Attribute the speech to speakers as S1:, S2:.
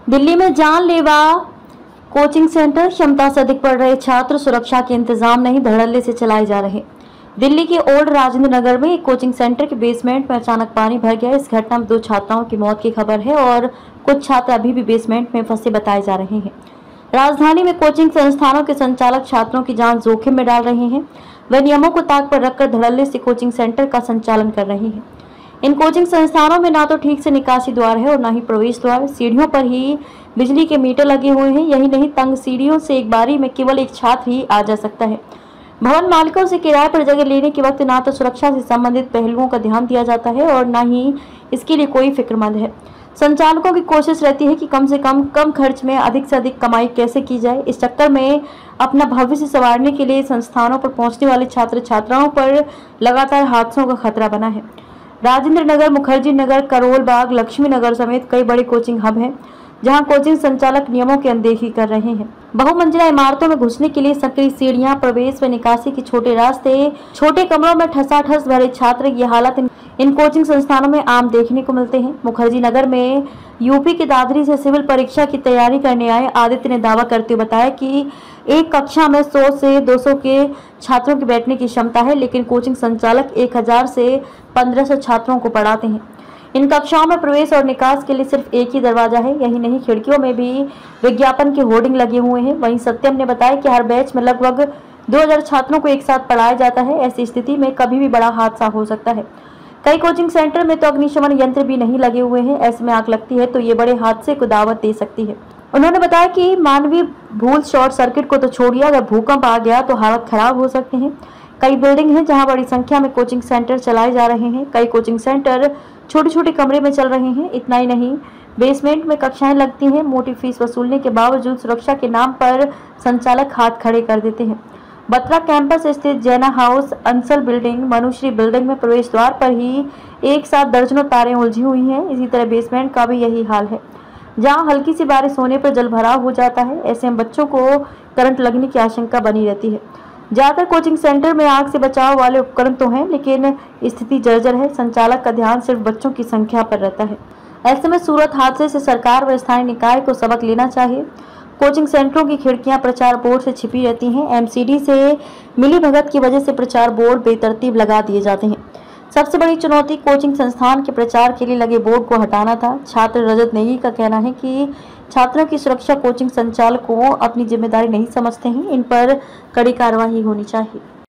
S1: दिल्ली में जानलेवा coaching centre, क्षमता से अधिक पढ़ रहे छात्र, सुरक्षा के इंतजाम नहीं, धड़ल्ले से चलाए जा रहे। दिल्ली के ओल्ड राजेंद्र नगर में एक कोचिंग सेंटर के बेसमेंट में अचानक पानी भर गया। इस घटना में 2 छात्राओं की मौत की खबर है और कुछ छात्र अभी भी बेसमेंट में फंसे बताए जा रहे हैं। राजधानी में कोचिंग संस्थानों के संचालक छात्रों की जान जोखिम में डाल रहे हैं। वे नियमों को ताक पर रखकर धड़ल्ले से कोचिंग सेंटर का संचालन कर रहे हैं। इन कोचिंग संस्थानों में ना तो ठीक से निकासी द्वार है और ना ही प्रवेश द्वार। सीढ़ियों पर ही बिजली के मीटर लगे हुए हैं। यही नहीं, तंग सीढ़ियों से एक बारी में केवल एक छात्र ही आ जा सकता है। भवन मालिकों से किराए पर जगह लेने के वक्त ना तो सुरक्षा से संबंधित पहलुओं का ध्यान दिया जाता है और ना ही इसके लिए कोई फिक्रमंद है। संचालकों की कोशिश रहती है कि कम से कम खर्च में अधिक से अधिक कमाई कैसे की जाए। इस चक्कर में अपना भविष्य संवारने के लिए संस्थानों पर पहुंचने वाले छात्र छात्राओं पर लगातार हादसों का खतरा बना है। राजेंद्र नगर, मुखर्जी नगर, करोल बाग, लक्ष्मी नगर समेत कई बड़े कोचिंग हब हैं, जहां कोचिंग संचालक नियमों की अनदेखी कर रहे हैं। बहुमंजिला इमारतों में घुसने के लिए संकरी सीढ़ियां, प्रवेश व निकासी के छोटे रास्ते, छोटे कमरों में ठसाठस भरे छात्र, ये हालत इन कोचिंग संस्थानों में आम देखने को मिलते हैं। मुखर्जी नगर में यूपी के दादरी से सिविल परीक्षा की तैयारी करने आए आदित्य ने दावा करते हुए बताया कि एक कक्षा में 100 से 200 के छात्रों की बैठने की क्षमता है, लेकिन कोचिंग संचालक 1000 से 1500 छात्रों को पढ़ाते हैं। इन कक्षाओं में प्रवेश और निकास के लिए सिर्फ एक ही दरवाजा है। यही नहीं, खिड़कियों में भी विज्ञापन के होर्डिंग लगे हुए हैं। वहीं सत्यम ने बताया कि हर बैच में लगभग 2000 छात्रों को एक साथ पढ़ाया जाता है। ऐसी स्थिति में कभी भी बड़ा हादसा हो सकता है। कई कोचिंग सेंटर में तो अग्निशमन यंत्र भी नहीं लगे हुए हैं। ऐसे में आग लगती है तो ये बड़े हादसे को दावत दे सकती है। उन्होंने बताया कि मानवीय भूल, शॉर्ट सर्किट को तो छोड़िए, अगर भूकंप आ गया तो हालत खराब हो सकते हैं। कई बिल्डिंग हैं जहां बड़ी संख्या में कोचिंग सेंटर चलाए जा रहे हैं। कई कोचिंग सेंटर छोटे छोटे कमरे में चल रहे हैं। इतना ही नहीं, बेसमेंट में कक्षाएं लगती हैं। मोटी फीस वसूलने के बावजूद सुरक्षा के नाम पर संचालक हाथ खड़े कर देते हैं। बत्रा कैंपस स्थित Jaina house, Ansal building, Manushri building में प्रवेश द्वार पर ही एक साथ दर्जनों तारें उलझी हुई हैं। इसी तरह बेसमेंट का भी यही हाल है, जहां हल्की सी बारिश होने पर जल भराव हो जाता है। ऐसे में बच्चों को करंट लगने की आशंका बनी रहती है। ज्यादातर कोचिंग सेंटर में आग से बचाव वाले उपकरण तो हैं, लेकिन स्थिति जर्जर है। संचालक का ध्यान सिर्फ बच्चों की संख्या पर रहता है। ऐसे में सूरत हादसे से सरकार व स्थानीय निकाय को सबक लेना चाहिए। कोचिंग सेंटरों की खिड़कियां प्रचार बोर्ड से छिपी रहती हैं। एमसीडी से मिली भगत की वजह से प्रचार बोर्ड बेतरतीब लगा दिए जाते हैं। सबसे बड़ी चुनौती कोचिंग संस्थान के प्रचार के लिए लगे बोर्ड को हटाना था। छात्र रजत नेगी का कहना है कि छात्रों की सुरक्षा कोचिंग संचालकों अपनी जिम्मेदारी नहीं समझते हैं। इन पर कड़ी कार्रवाई होनी चाहिए।